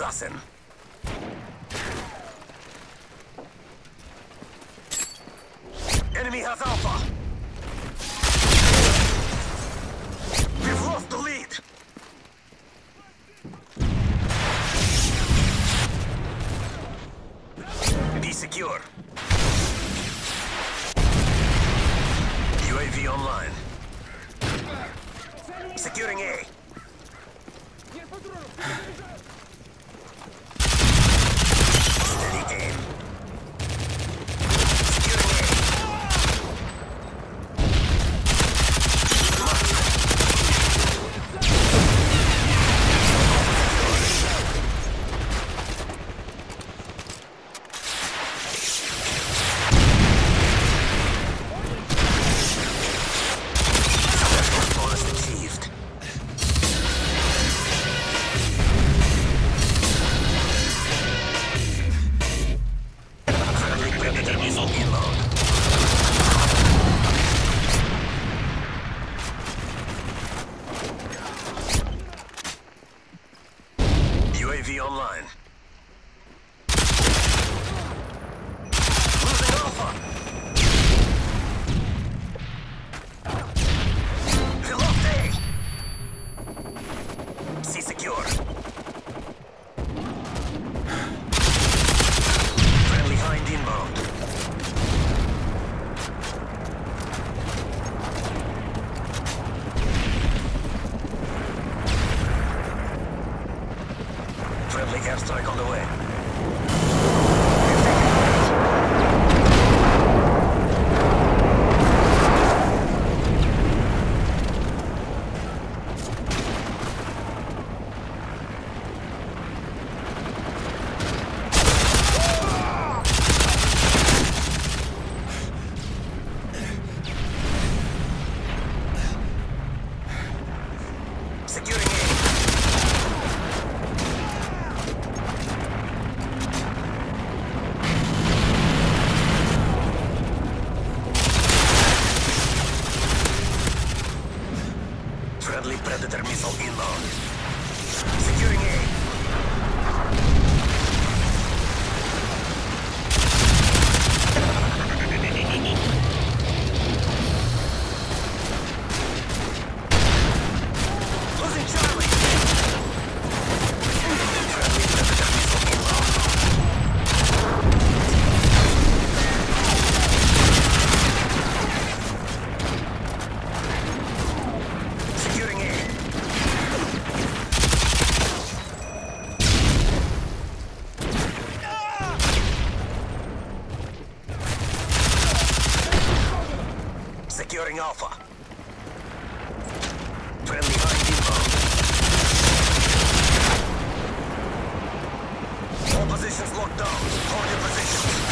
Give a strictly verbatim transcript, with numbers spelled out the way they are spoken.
assassin. Enemy has Alpha. We've lost the lead. Be secure. U A V online. Securing A. Steady aim. Securing A. Bonus achieved. Friendly Predator missile inbound. U A V online. Losing Alpha. We lost A. C secure. Friendly Hind inbound. Friendly airstrike on the way. Securing A. Friendly Predator missile inbound. Securing A. Losing Charlie. Friendly Predator missile inbound. Securing A. Securing Alpha. Friendly Hind inbound. All positions locked down. Hold your positions.